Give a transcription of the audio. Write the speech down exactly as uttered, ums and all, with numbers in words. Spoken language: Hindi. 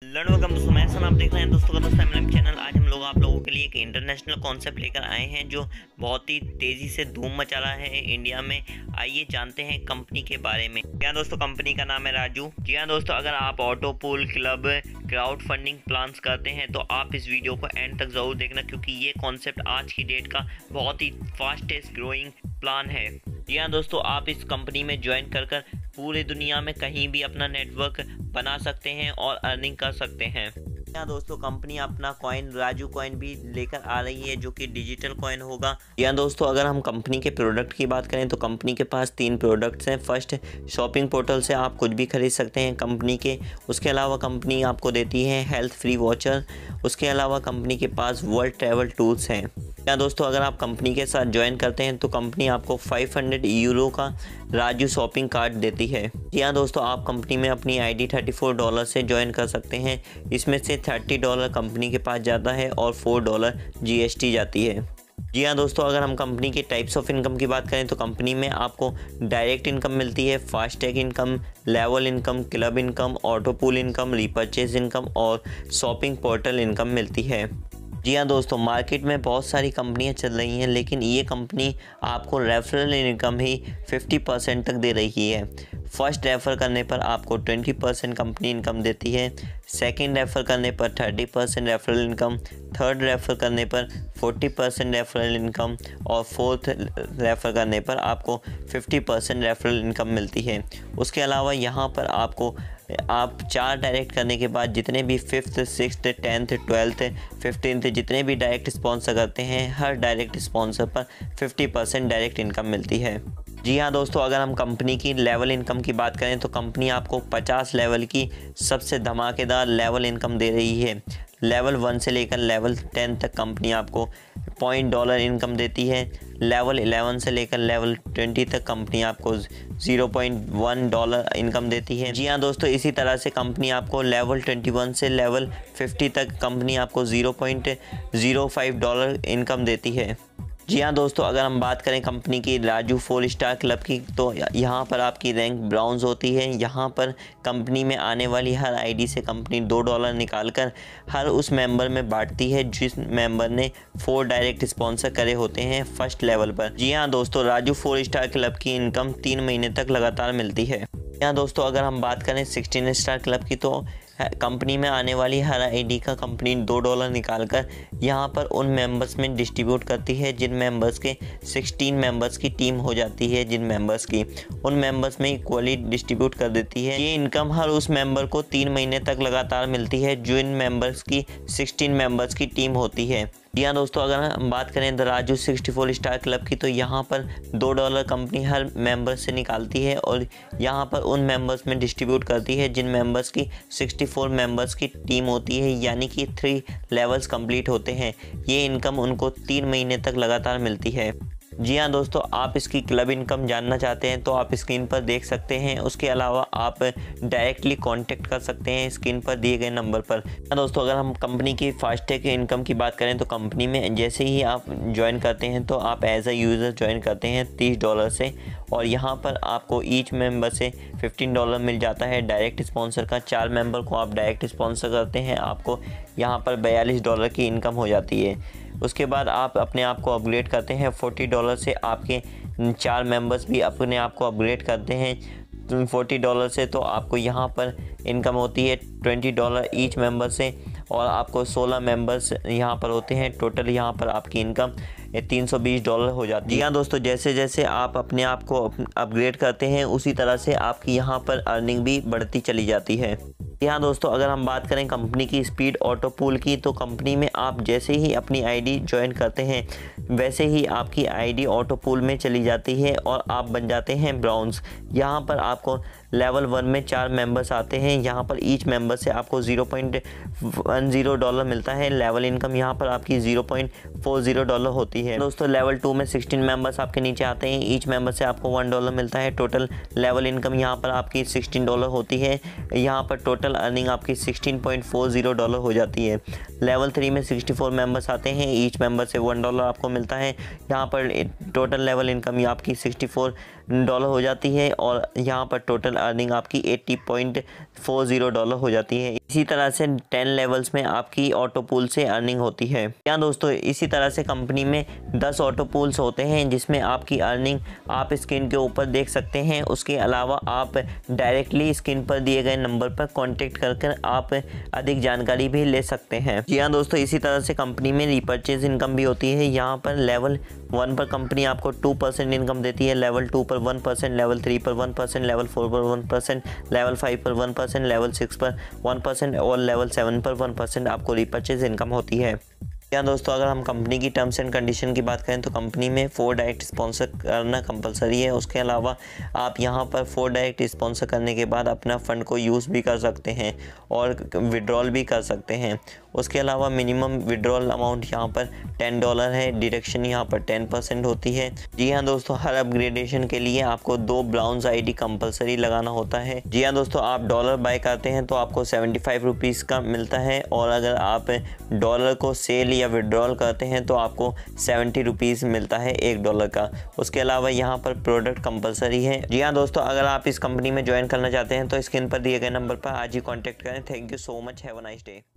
वेलकम दोस्तों, मैं सन आप देख रहे हैं दोस्तों का दोस्त एमएलएम चैनल। आज हम लोग आप लोगों के लिए एक इंटरनेशनल कॉन्सेप्ट लेकर आए हैं जो बहुत ही तेज़ी से धूम मचा रहा है इंडिया में। आइए जानते हैं कंपनी के बारे में। जी हाँ दोस्तों, कंपनी का नाम है राजू। जी हाँ दोस्तों, अगर आप auto pool, club, crowd funding plans करते हैं तो आप इस वीडियो को एंड तक ज़रूर देखना, क्योंकि ये कॉन्सेप्ट आज की डेट का बहुत ही फास्टेस्ट ग्रोइंग प्लान है। जी हाँ दोस्तों, आप इस कंपनी में ज्वाइन कर कर पूरी दुनिया में कहीं भी अपना नेटवर्क बना सकते हैं और अर्निंग कर सकते हैं। यहाँ दोस्तों, कंपनी अपना कॉइन राजू कॉइन भी लेकर आ रही है जो कि डिजिटल कॉइन होगा। यहाँ दोस्तों, अगर हम कंपनी के प्रोडक्ट की बात करें तो कंपनी के पास तीन प्रोडक्ट्स हैं। फर्स्ट, शॉपिंग पोर्टल से आप कुछ भी खरीद सकते हैं कंपनी के। उसके अलावा कंपनी आपको देती है हेल्थ फ्री वॉचर। उसके अलावा कंपनी के पास वर्ल्ड ट्रैवल टूल्स हैं। या दोस्तों, अगर आप कंपनी के साथ ज्वाइन करते हैं तो कंपनी आपको पाँच सौ यूरो का राजू शॉपिंग कार्ड देती है। यहाँ दोस्तों, आप कंपनी में अपनी आईडी चौंतीस डॉलर से ज्वाइन कर सकते हैं। इसमें से तीस डॉलर कंपनी के पास जाता है और चार डॉलर जीएसटी जाती है। जी हाँ दोस्तों, अगर हम कंपनी के टाइप्स ऑफ इनकम की बात करें तो कंपनी में आपको डायरेक्ट इनकम मिलती है, FASTag income, level income, club income, auto pool income, repurchase income और शॉपिंग पोर्टल इनकम मिलती है। जी हाँ दोस्तों, मार्केट में बहुत सारी कंपनियां चल रही हैं, लेकिन ये कंपनी आपको रेफरल इनकम ही पचास परसेंट तक दे रही है। फर्स्ट रेफ़र करने पर आपको बीस परसेंट कंपनी इनकम देती है, सेकंड रेफ़र करने पर तीस percent referral income, third refer करने पर चालीस परसेंट रेफरल इनकम और फोर्थ रेफ़र करने पर आपको पचास परसेंट रेफरल इनकम मिलती है। उसके अलावा यहाँ पर आपको आप चार डायरेक्ट करने के बाद जितने भी fifth, sixth, tenth, twelfth, fifteenth जितने भी डायरेक्ट स्पॉन्सर करते हैं, हर डायरेक्ट स्पॉन्सर पर पचास परसेंट डायरेक्ट इनकम मिलती है। जी हाँ दोस्तों, अगर हम कंपनी की लेवल इनकम की बात करें तो कंपनी आपको पचास लेवल की सबसे धमाकेदार लेवल इनकम दे रही है। लेवल वन से लेकर लेवल टेन तक कंपनी आपको पॉइंट डॉलर इनकम देती है। लेवल इलेवन से लेकर लेवल ट्वेंटी तक कंपनी आपको zero point one dollar income देती है। जी हाँ दोस्तों, इसी तरह से कंपनी आपको लेवल ट्वेंटी वन से लेवल फिफ्टी तक कंपनी आपको zero point zero five dollar income देती है। जी हाँ दोस्तों, अगर हम बात करें कंपनी की राजू फोर स्टार क्लब की तो यहाँ पर आपकी रैंक ब्राउन्स होती है। यहाँ पर कंपनी में आने वाली हर आईडी से कंपनी दो डॉलर निकालकर हर उस मेंबर में बांटती है जिस मेंबर ने फोर डायरेक्ट स्पॉन्सर करे होते हैं फर्स्ट लेवल पर। जी हाँ दोस्तों, राजू फोर स्टार क्लब की इनकम तीन महीने तक लगातार मिलती है। यहाँ दोस्तों, अगर हम बात करें सिक्सटीन स्टार क्लब की तो कंपनी में आने वाली हर आईडी का कंपनी दो डॉलर निकालकर यहाँ पर उन मेंबर्स में डिस्ट्रीब्यूट करती है जिन मेंबर्स के सोलह मेंबर्स की टीम हो जाती है। जिन मेंबर्स की उन मेंबर्स में इक्वली डिस्ट्रीब्यूट कर देती है। ये इनकम हर उस मेंबर को तीन महीने तक लगातार मिलती है जो इन मेंबर्स की सोलह मेंबर्स की टीम होती है। जी हाँ दोस्तों, अगर हम बात करें the Raju sixty four star club की तो यहाँ पर दो डॉलर कंपनी हर मेंबर से निकालती है और यहाँ पर उन मेंबर्स में डिस्ट्रीब्यूट करती है जिन मेंबर्स की सिक्सटी फोर मेंबर्स की टीम होती है, यानी कि थ्री लेवल्स कंप्लीट होते हैं। ये इनकम उनको तीन महीने तक लगातार मिलती है। जी हाँ दोस्तों, आप इसकी क्लब इनकम जानना चाहते हैं तो आप स्क्रीन पर देख सकते हैं। उसके अलावा आप डायरेक्टली कांटेक्ट कर सकते हैं स्क्रीन पर दिए गए नंबर पर। हाँ दोस्तों, अगर हम कंपनी की फास्टैग इनकम की बात करें तो कंपनी में जैसे ही आप ज्वाइन करते हैं तो आप एज अ यूज़र ज्वाइन करते हैं तीस डॉलर से और यहाँ पर आपको ईच मेंबर से पंद्रह डॉलर मिल जाता है डायरेक्ट स्पॉन्सर का। चार मेंबर को आप डायरेक्ट स्पॉन्सर करते हैं, आपको यहाँ पर बयालीस डॉलर की इनकम हो जाती है। उसके बाद आप अपने आप को अपग्रेड करते हैं चालीस डॉलर से, आपके चार मेंबर्स भी अपने आप को अपग्रेड करते हैं चालीस डॉलर से, तो आपको यहाँ पर इनकम होती है बीस डॉलर ईच मेंबर से और आपको सोलह मेंबर्स यहाँ पर होते हैं। टोटल यहाँ पर आपकी इनकम तीन सौ बीस डॉलर हो जाती है। जी हाँ दोस्तों, जैसे जैसे आप अपने आप को अपग्रेड करते हैं उसी तरह से आपकी यहाँ पर अर्निंग भी बढ़ती चली जाती है। यहाँ दोस्तों, अगर हम बात करें कंपनी की स्पीड ऑटो पूल की तो कंपनी में आप जैसे ही अपनी आईडी ज्वाइन करते हैं वैसे ही आपकी आईडी ऑटो पूल में चली जाती है और आप बन जाते हैं ब्राउन्स। यहाँ पर आपको लेवल वन में चार मेंबर्स आते हैं। यहाँ पर ईच मेंबर से आपको zero point one zero dollar मिलता है। लेवल इनकम यहाँ पर आपकी zero point four zero dollar होती है। दोस्तों, लेवल टू में सोलह मेंबर्स आपके नीचे आते हैं। ईच मेंबर से आपको वन डॉलर मिलता है। टोटल लेवल इनकम यहाँ पर आपकी सोलह डॉलर होती है। यहाँ पर टोटल अर्निंग आपकी sixteen point four zero dollar हो जाती है। लेवल थ्री में सिक्सटी फोर मेंबर्स आते हैं, ईच मेंबर से वन डॉलर आपको मिलता है। यहाँ पर टोटल लेवल इनकम आपकी सिक्सटी फोर डॉलर हो जाती है और यहाँ पर टोटल अर्निंग आपकी eighty point four zero dollar हो जाती है। इसी तरह से टेन लेवल्स में आपकी ऑटो पूल से अर्निंग होती है। यहाँ दोस्तों इसी तरह से कंपनी में दस ऑटो पूल्स होते हैं जिसमें आपकी अर्निंग आप स्क्रीन के ऊपर देख सकते हैं। उसके अलावा आप डायरेक्टली स्क्रीन पर दिए गए नंबर पर कॉन्टेक्ट कर कर आप अधिक जानकारी भी ले सकते हैं। जी हाँ दोस्तों, इसी तरह से कंपनी में रिपर्चेज इनकम भी होती है। यहाँ पर लेवल वन पर कंपनी आपको टू परसेंट इनकम देती है, लेवल टू पर वन परसेंट, लेवल थ्री पर वन परसेंट, लेवल फोर पर वन परसेंट, लेवल फाइव पर वन परसेंट, लेवल सिक्स पर वन परसेंट और लेवल सेवन पर वन परसेंट आपको रिपर्चेज इनकम होती है। यहाँ दोस्तों अगर हम कंपनी की टर्म्स एंड कंडीशन की बात करें तो कंपनी में फोर डायरेक्ट स्पॉन्सर करना कंपलसरी है। उसके अलावा आप यहाँ पर फोर डायरेक्ट स्पॉन्सर करने के बाद अपना फ़ंड को यूज़ भी कर सकते हैं और विड्रॉल भी कर सकते हैं। उसके अलावा मिनिमम विड्रॉल अमाउंट यहाँ पर टेन डॉलर है, डिडक्शन यहाँ पर टेन परसेंट होती है। जी हाँ दोस्तों, हर अपग्रेडेशन के लिए आपको दो ब्राउन्स आईडी कंपलसरी लगाना होता है। जी हाँ दोस्तों, आप डॉलर बाय करते हैं तो आपको सेवेंटी फाइव रुपीज़ का मिलता है और अगर आप डॉलर को सेल या विड्रॉल करते हैं तो आपको सेवेंटी रुपीज़ मिलता है एक डॉलर का। उसके अलावा यहाँ पर प्रोडक्ट कंपलसरी है। जी हाँ दोस्तों, अगर आप इस कंपनी में ज्वाइन करना चाहते हैं तो स्क्रीन पर दिए गए नंबर पर आज ही कॉन्टैक्ट करें। Thank you so much, have a nice day.